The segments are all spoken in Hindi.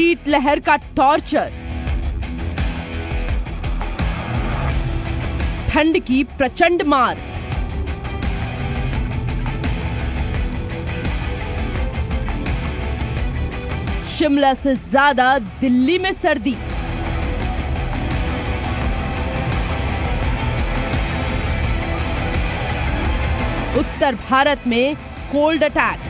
शीतलहर का टॉर्चर, ठंड की प्रचंड मार, शिमला से ज्यादा दिल्ली में सर्दी, उत्तर भारत में कोल्ड अटैक।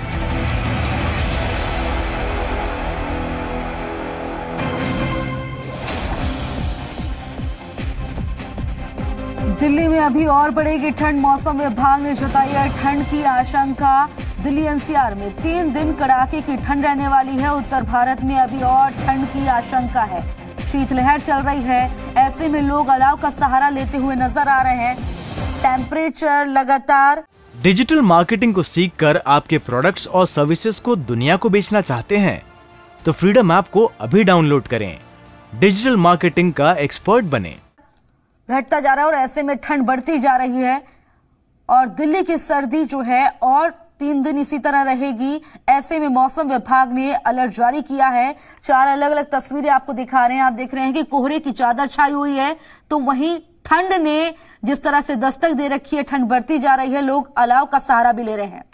दिल्ली में अभी और बढ़ेगी ठंड, मौसम विभाग ने जताई है ठंड की आशंका। दिल्ली एनसीआर में 3 दिन कड़ाके की ठंड रहने वाली है। उत्तर भारत में अभी और ठंड की आशंका है। शीतलहर चल रही है, ऐसे में लोग अलाव का सहारा लेते हुए नजर आ रहे हैं। टेम्परेचर लगातार। डिजिटल मार्केटिंग को सीखकर आपके प्रोडक्ट्स और सर्विसेज को दुनिया को बेचना चाहते हैं तो फ्रीडम ऐप को अभी डाउनलोड करें। डिजिटल मार्केटिंग का एक्सपर्ट बने। घटता जा रहा है और ऐसे में ठंड बढ़ती जा रही है और दिल्ली की सर्दी जो है और 3 दिन इसी तरह रहेगी। ऐसे में मौसम विभाग ने अलर्ट जारी किया है। 4 अलग अलग तस्वीरें आपको दिखा रहे हैं। आप देख रहे हैं कि कोहरे की चादर छाई हुई है, तो वहीं ठंड ने जिस तरह से दस्तक दे रखी है, ठंड बढ़ती जा रही है, लोग अलाव का सहारा भी ले रहे हैं।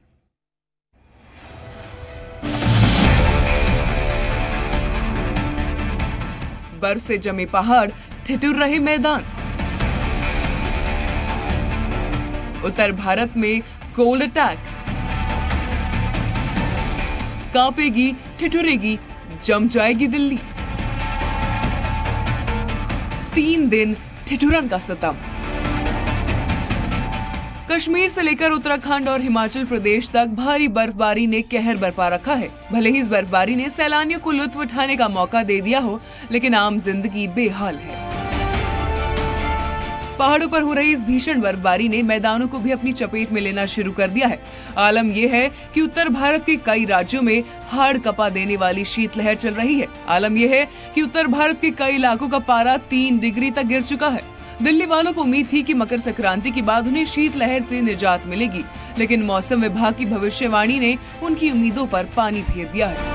बर्फ से जमे पहाड़, ठिठुर रहे मैदान। उत्तर भारत में कोल्ड अटैक, कांपेगी, ठिठुरेगी, जम जाएगी दिल्ली। 3 दिन ठिठुरन का सितम। कश्मीर से लेकर उत्तराखंड और हिमाचल प्रदेश तक भारी बर्फबारी ने कहर बरपा रखा है। भले ही इस बर्फबारी ने सैलानियों को लुत्फ उठाने का मौका दे दिया हो, लेकिन आम जिंदगी बेहाल है। पहाड़ों पर हो रही इस भीषण बर्फबारी ने मैदानों को भी अपनी चपेट में लेना शुरू कर दिया है। आलम यह है कि उत्तर भारत के कई राज्यों में हाड़ कपा देने वाली शीतलहर चल रही है। आलम यह है कि उत्तर भारत के कई इलाकों का पारा 3 डिग्री तक गिर चुका है। दिल्ली वालों को उम्मीद थी कि मकर संक्रांति के बाद उन्हें शीतलहर से निजात मिलेगी, लेकिन मौसम विभाग की भविष्यवाणी ने उनकी उम्मीदों पर पानी फेर दिया है।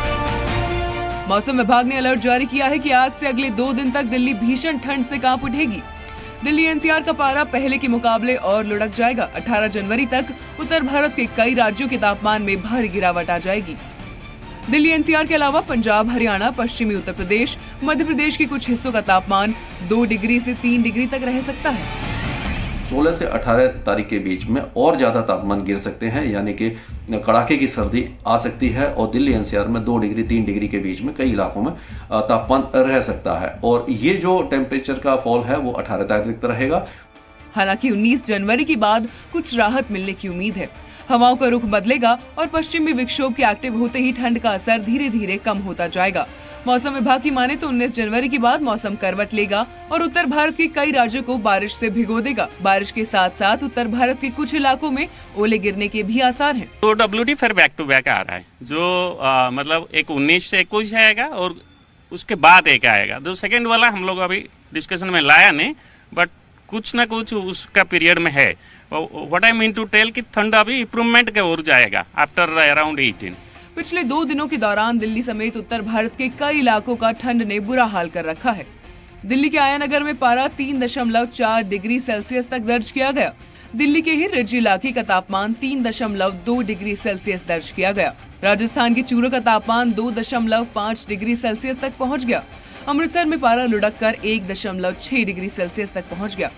मौसम विभाग ने अलर्ट जारी किया है कि आज से अगले 2 दिन तक दिल्ली भीषण ठंड से कांप उठेगी। दिल्ली एनसीआर का पारा पहले के मुकाबले और लुढ़क जाएगा। 18 जनवरी तक उत्तर भारत के कई राज्यों के तापमान में भारी गिरावट आ जाएगी। दिल्ली एनसीआर के अलावा पंजाब, हरियाणा, पश्चिमी उत्तर प्रदेश, मध्य प्रदेश के कुछ हिस्सों का तापमान 2 डिग्री से 3 डिग्री तक रह सकता है। 16 से 18 तारीख के बीच में और ज़्यादा तापमान गिर सकते हैं, यानी कि कड़ाके की सर्दी आ सकती है और दिल्ली एनसीआर में 2 डिग्री 3 डिग्री के बीच में कई इलाकों में तापमान रह सकता है और ये जो टेम्परेचर का फॉल है वो 18 तारीख तक रहेगा। हालांकि 19 जनवरी के बाद कुछ राहत मिलने की उम्मीद है। हवाओं का रुख बदलेगा और पश्चिमी विक्षोभ के एक्टिव होते ही ठंड का असर धीरे धीरे कम होता जाएगा। मौसम विभाग की माने तो 19 जनवरी के बाद मौसम करवट लेगा और उत्तर भारत के कई राज्यों को बारिश से भिगो देगा। बारिश के साथ साथ उत्तर भारत के कुछ इलाकों में ओले गिरने के भी आसार हैं। तो WD फिर बैक टू बैक आ रहा है, जो मतलब एक 19 से 21 आएगा और उसके बाद एक आएगा। जो सेकेंड वाला हम लोग अभी डिस्कशन में लाया नहीं, बट कुछ न कुछ उसका पीरियड में है। What I mean to tell कि ठंड अभी इंप्रूवमेंट के ओर जाएगा आफ्टर अराउंड 18। पिछले 2 दिनों के दौरान दिल्ली समेत उत्तर भारत के कई इलाकों का ठंड ने बुरा हाल कर रखा है। दिल्ली के आयानगर में पारा 3.4 डिग्री सेल्सियस तक दर्ज किया गया। दिल्ली के ही रिज इलाके का तापमान 3.2 डिग्री सेल्सियस दर्ज किया गया। राजस्थान के चूरू का तापमान 2.5 डिग्री सेल्सियस तक पहुंच गया। अमृतसर में पारा लुढ़क कर 1.6 डिग्री सेल्सियस तक पहुंच गया।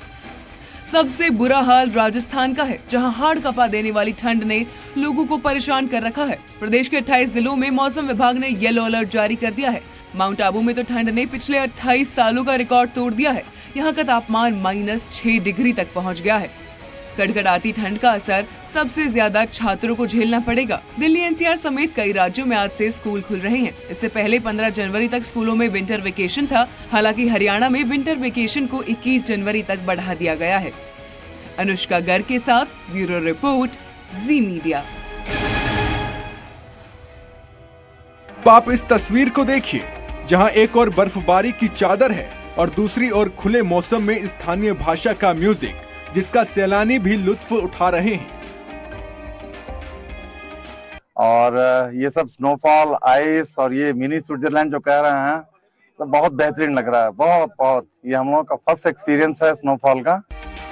सबसे बुरा हाल राजस्थान का है, जहां हाड़ कपा देने वाली ठंड ने लोगों को परेशान कर रखा है। प्रदेश के 28 जिलों में मौसम विभाग ने येलो अलर्ट जारी कर दिया है। माउंट आबू में तो ठंड ने पिछले 28 सालों का रिकॉर्ड तोड़ दिया है। यहाँ का तापमान -6 डिग्री तक पहुँच गया है। कड़कड़ाती ठंड का असर सबसे ज्यादा छात्रों को झेलना पड़ेगा। दिल्ली एनसीआर समेत कई राज्यों में आज से स्कूल खुल रहे हैं। इससे पहले 15 जनवरी तक स्कूलों में विंटर वेकेशन था। हालांकि हरियाणा में विंटर वेकेशन को 21 जनवरी तक बढ़ा दिया गया है। अनुष्का गर्ग के साथ ब्यूरो रिपोर्ट, जी मीडिया। आप इस तस्वीर को देखिए, जहां एक और बर्फबारी की चादर है और दूसरी ओर खुले मौसम में स्थानीय भाषा का म्यूजिक, जिसका सैलानी भी लुत्फ उठा रहे हैं। और ये सब स्नोफॉल, आइस और ये मिनी स्विट्जरलैंड जो कह रहे हैं, सब बहुत बेहतरीन लग रहा है। बहुत ये हम लोगों का फर्स्ट एक्सपीरियंस है स्नोफॉल का।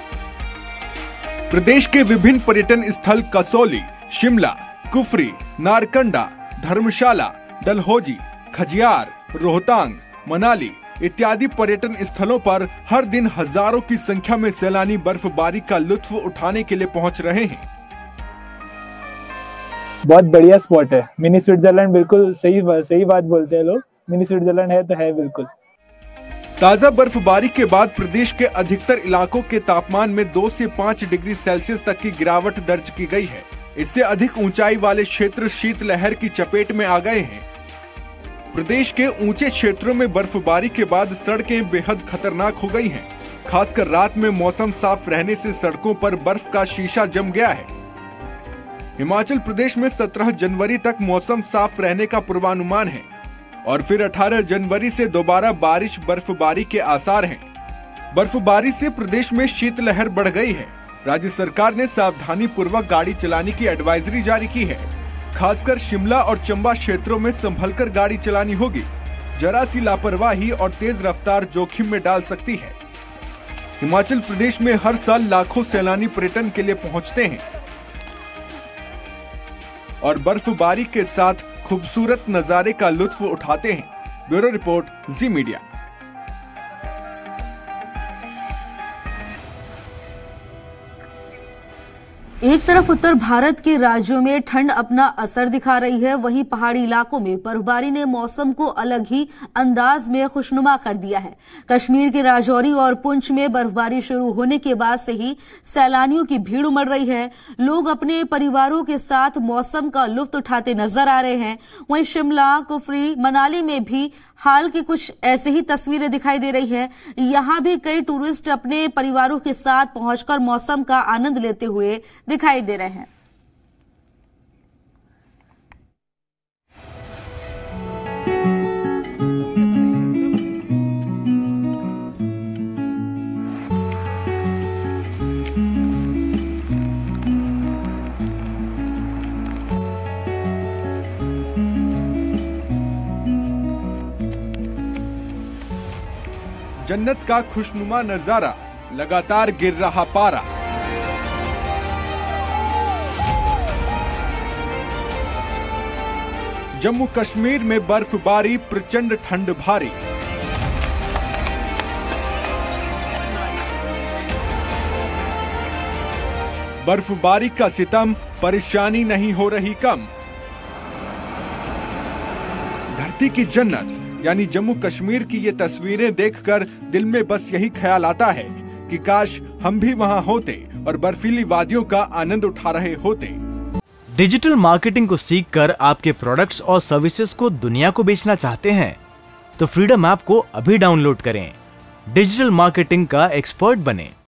प्रदेश के विभिन्न पर्यटन स्थल कसौली, शिमला, कुफरी, नारकंडा, धर्मशाला, डलहौजी, खजियार, रोहतांग, मनाली इत्यादि पर्यटन स्थलों पर हर दिन हजारों की संख्या में सैलानी बर्फबारी का लुत्फ उठाने के लिए पहुंच रहे हैं। बहुत बढ़िया स्पॉट है मिनी स्विट्जरलैंड, बिल्कुल सही बात बोलते हैं लोग। मिनी स्विट्जरलैंड है तो है बिल्कुल। ताजा बर्फबारी के बाद प्रदेश के अधिकतर इलाकों के तापमान में 2 से 5 डिग्री सेल्सियस तक की गिरावट दर्ज की गई है। इससे अधिक ऊंचाई वाले क्षेत्र शीतलहर की चपेट में आ गए हैं। प्रदेश के ऊंचे क्षेत्रों में बर्फबारी के बाद सड़कें बेहद खतरनाक हो गई हैं। खासकर रात में मौसम साफ रहने से सड़कों पर बर्फ का शीशा जम गया है। हिमाचल प्रदेश में 17 जनवरी तक मौसम साफ रहने का पूर्वानुमान है और फिर 18 जनवरी से दोबारा बारिश बर्फबारी के आसार हैं। बर्फबारी से प्रदेश में शीतलहर बढ़ गई है। राज्य सरकार ने सावधानी पूर्वक गाड़ी चलाने की एडवाइजरी जारी की है। खासकर शिमला और चंबा क्षेत्रों में संभलकर गाड़ी चलानी होगी। जरा सी लापरवाही और तेज रफ्तार जोखिम में डाल सकती है। हिमाचल प्रदेश में हर साल लाखों सैलानी पर्यटन के लिए पहुंचते हैं और बर्फबारी के साथ खूबसूरत नजारे का लुत्फ उठाते हैं। Bureau report, Zee media. एक तरफ उत्तर भारत के राज्यों में ठंड अपना असर दिखा रही है, वहीं पहाड़ी इलाकों में बर्फबारी ने मौसम को अलग ही अंदाज में खुशनुमा कर दिया है। कश्मीर के राजौरी और पुंछ में बर्फबारी शुरू होने के बाद से ही सैलानियों की भीड़ उमड़ रही है। लोग अपने परिवारों के साथ मौसम का लुत्फ उठाते नजर आ रहे हैं। वहीं शिमला, कुफरी, मनाली में भी हाल की कुछ ऐसे ही तस्वीरें दिखाई दे रही है। यहाँ भी कई टूरिस्ट अपने परिवारों के साथ पहुंचकर मौसम का आनंद लेते हुए दिखाई दे रहे हैं। जन्नत का खुशनुमा नजारा, लगातार गिर रहा पारा। जम्मू कश्मीर में बर्फबारी, प्रचंड ठंड भारी। बर्फबारी का सितम, परेशानी नहीं हो रही कम। धरती की जन्नत यानी जम्मू कश्मीर की ये तस्वीरें देखकर दिल में बस यही ख्याल आता है कि काश हम भी वहां होते और बर्फीली वादियों का आनंद उठा रहे होते। डिजिटल मार्केटिंग को सीखकर आपके प्रोडक्ट्स और सर्विसेज को दुनिया को बेचना चाहते हैं तो फ्रीडम ऐप को अभी डाउनलोड करें। डिजिटल मार्केटिंग का एक्सपर्ट बनें।